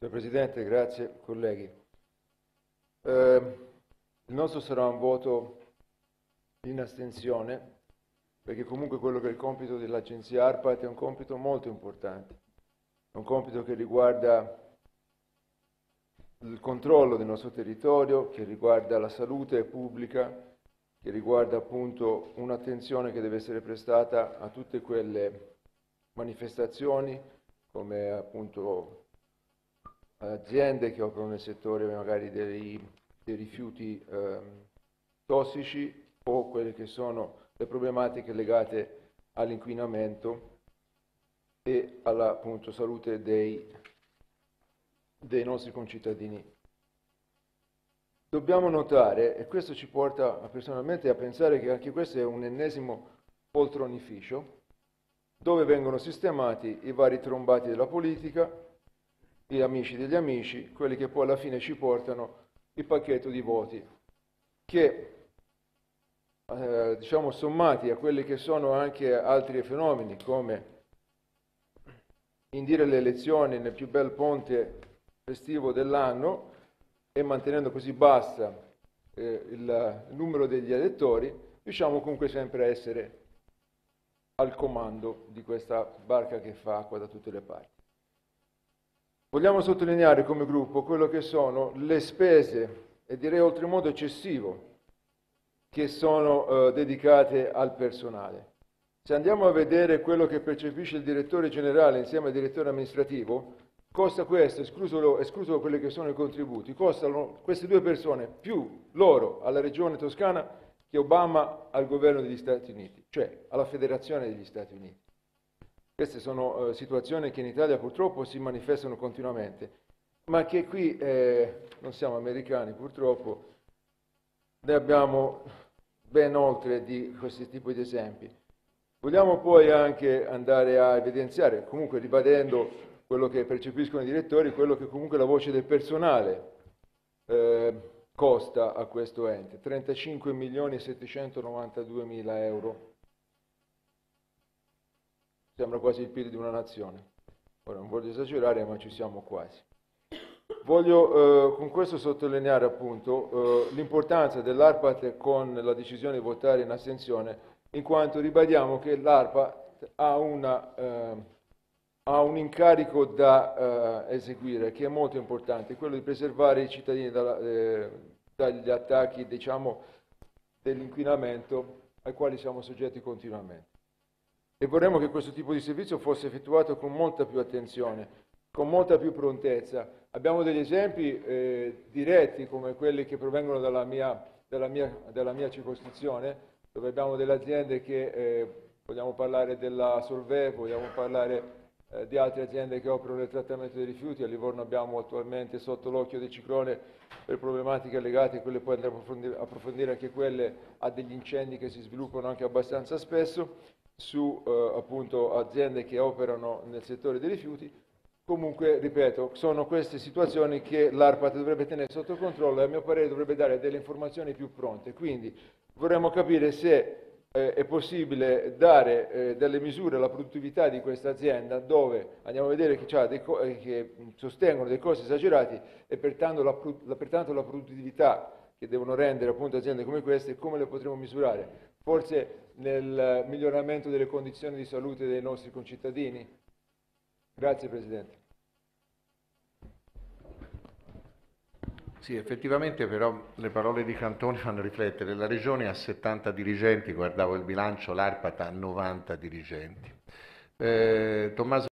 Signor Presidente, grazie, colleghi. Il nostro sarà un voto in astensione, perché comunque quello che è il compito dell'Agenzia ARPAT è un compito molto importante. È un compito che riguarda il controllo del nostro territorio, che riguarda la salute pubblica, che riguarda appunto un'attenzione che deve essere prestata a tutte quelle manifestazioni, come appunto aziende che operano nel settore magari dei rifiuti tossici o quelle che sono le problematiche legate all'inquinamento e alla appunto, salute dei nostri concittadini. Dobbiamo notare, e questo ci porta personalmente a pensare che anche questo è un ennesimo poltronificio, dove vengono sistemati i vari trombati della politica, gli amici degli amici, quelli che poi alla fine ci portano il pacchetto di voti, che diciamo sommati a quelli che sono anche altri fenomeni, come indire le elezioni nel più bel ponte festivo dell'anno e mantenendo così bassa il numero degli elettori, riusciamo comunque sempre a essere al comando di questa barca che fa acqua da tutte le parti. Vogliamo sottolineare come gruppo quello che sono le spese, e direi oltremodo eccessivo, che sono dedicate al personale. Se andiamo a vedere quello che percepisce il direttore generale insieme al direttore amministrativo, costa questo, escluso quelli che sono i contributi, costano queste due persone più loro alla regione Toscana che Obama al governo degli Stati Uniti, cioè alla federazione degli Stati Uniti. Queste sono situazioni che in Italia purtroppo si manifestano continuamente, ma che qui non siamo americani purtroppo, ne abbiamo ben oltre di questi tipi di esempi. Vogliamo poi anche andare a evidenziare, comunque ribadendo quello che percepiscono i direttori, quello che comunque la voce del personale costa a questo ente, 35.792.000 euro. Sembra quasi il PIL di una nazione. Ora non voglio esagerare, ma ci siamo quasi. Voglio con questo sottolineare appunto l'importanza dell'ARPAT con la decisione di votare in astensione, in quanto ribadiamo che l'ARPAT ha un incarico da eseguire che è molto importante, quello di preservare i cittadini dagli attacchi, diciamo, dell'inquinamento ai quali siamo soggetti continuamente. E vorremmo che questo tipo di servizio fosse effettuato con molta più attenzione, con molta più prontezza. Abbiamo degli esempi diretti come quelli che provengono dalla mia circoscrizione, dove abbiamo delle aziende che, vogliamo parlare della Solvay, vogliamo parlare di altre aziende che operano nel trattamento dei rifiuti. A Livorno abbiamo attualmente sotto l'occhio del ciclone per problematiche legate, e quelle poi andremo a approfondire anche quelle, a degli incendi che si sviluppano anche abbastanza spesso, su appunto aziende che operano nel settore dei rifiuti. Comunque, ripeto, sono queste situazioni che l'ARPAT dovrebbe tenere sotto controllo e a mio parere dovrebbe dare delle informazioni più pronte. Quindi vorremmo capire se è possibile dare delle misure alla produttività di questa azienda, dove andiamo a vedere che sostengono dei costi esagerati e pertanto la produttività che devono rendere appunto aziende come queste, come le potremo misurare? Forse nel miglioramento delle condizioni di salute dei nostri concittadini? Grazie Presidente. Sì, effettivamente però le parole di Cantone fanno riflettere. La Regione ha 70 dirigenti, guardavo il bilancio, l'ARPAT ha 90 dirigenti. Tommaso